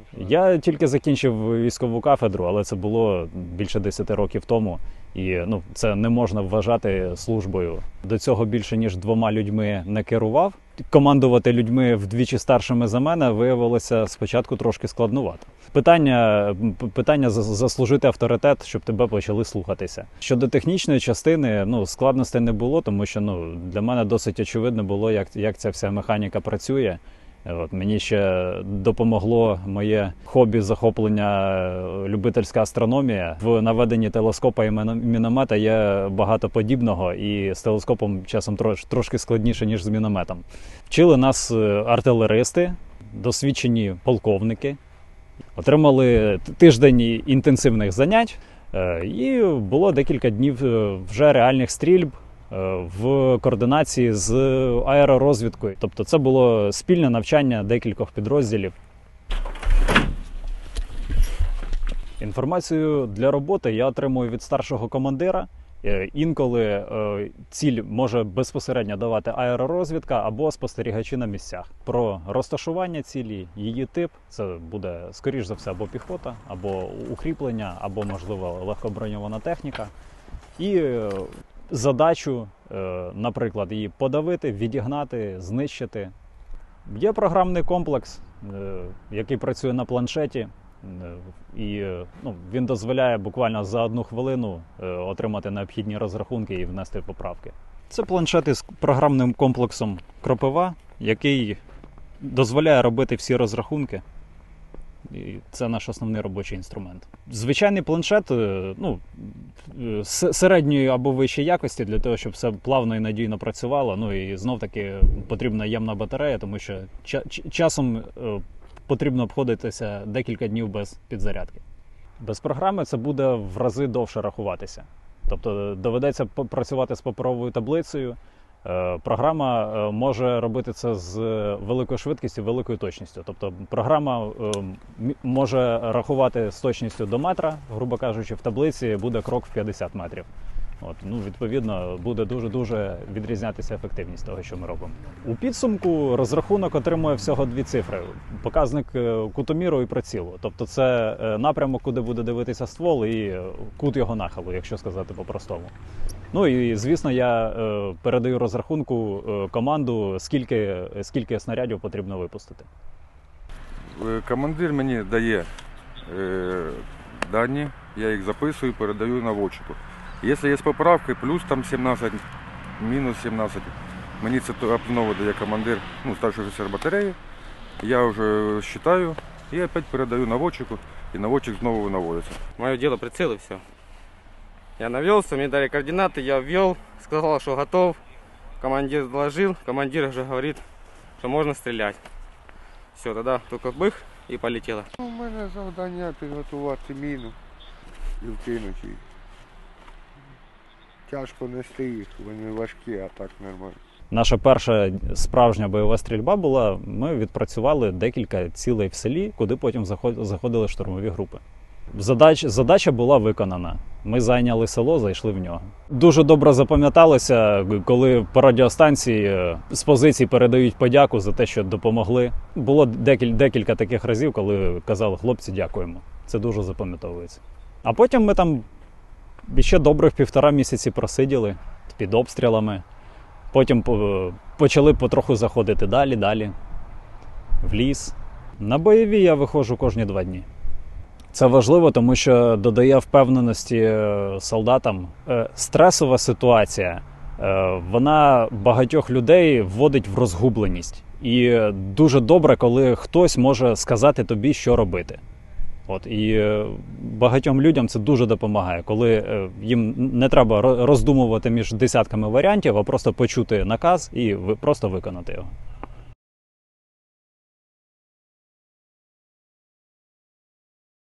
Я тільки закінчив військову кафедру, але це було більше 10 років тому. І це не можна вважати службою. До цього більше ніж 2 людьми не керував. Командувати людьми вдвічі старшими за мене виявилося спочатку трошки складнувато. Питання заслужити авторитет, щоб тебе почали слухатися. Щодо технічної частини, складностей не було, тому що для мене досить очевидно було, як ця вся механіка працює. Мені ще допомогло моє хобі, захоплення, любительська астрономія. В наведенні телескопа і міномета є багато подібного, і з телескопом часом трошки складніше, ніж з мінометом. Вчили нас артилеристи, досвідчені полковники. Отримали тиждень інтенсивних занять, і було декілька днів вже реальних стрільб в координації з аеророзвідкою. Тобто це було спільне навчання декількох підрозділів. Інформацію для роботи я отримую від старшого командира. Інколи ціль може безпосередньо давати аеророзвідка або спостерігачі на місцях. Про розташування цілі, її тип – це буде, скоріш за все, або піхота, або укріплення, або, можливо, легкоброньована техніка. І задачу, наприклад, її подавити, відігнати, знищити. Є програмний комплекс, який працює на планшеті, і він дозволяє буквально за 1 хвилину отримати необхідні розрахунки і внести поправки. Це планшет із програмним комплексом Кропива, який дозволяє робити всі розрахунки. І це наш основний робочий інструмент. Звичайний планшет середньої або вищої якості для того, щоб все плавно і надійно працювало. І знов-таки потрібна ємна батарея, тому що часом потрібно обходитися декілька днів без підзарядки. Без програми це буде в рази довше рахуватися. Тобто доведеться працювати з паперовою таблицею. Програма може робити це з великою швидкістю, великою точністю. Тобто програма може рахувати з точністю до метра, грубо кажучи, в таблиці буде крок в 50 метрів. Відповідно, буде дуже-дуже відрізнятися ефективність того, що ми робимо. У підсумку розрахунок отримує всього 2 цифри. Показник кутоміру і прицілу. Тобто це напрямок, куди буде дивитися ствол, і кут його нахилу, якщо сказати по-простому. І, звісно, я передаю розрахунку команду, скільки снарядів потрібно випустити. Командир мені дає дані, я їх записую, передаю наводчику. Якщо є поправки, плюс там 17, мінус 17, мені це знову дає командир, старший офіцер батареї. Я вже вважаю і опять передаю наводчику, і наводчик знову наводиться. Моє діло прицел і все. Я навелся, мне дали координаты, я ввел, сказал, что готов. Командир доложил, командир уже говорит, что можно стрелять. Все, тогда только бых и полетело. У мене завдання підготувати міну і вкинути їх. Тяжко нести їх, вони важкі, а так нормально. Наша перша справжня бойова стрільба була, ми відпрацювали декілька цілей в селі, куди потім заходили штурмові групи. Задача була виконана. Ми зайняли село, зайшли в нього. Дуже добре запам'яталося, коли по радіостанції з позицій передають подяку за те, що допомогли. Було декілька таких разів, коли казали: хлопці, дякуємо. Це дуже запам'ятовується. А потім ми там ще добрих 1,5 місяці просиділи під обстрілами. Потім почали потроху заходити далі, в ліс. На бойові я виходжу кожні 2 дні. Це важливо, тому що додає впевненості солдатам. Стресова ситуація, вона багатьох людей вводить в розгубленість. І дуже добре, коли хтось може сказати тобі, що робити. І багатьом людям це дуже допомагає, коли їм не треба роздумувати між десятками варіантів, а просто почути наказ і просто виконати його.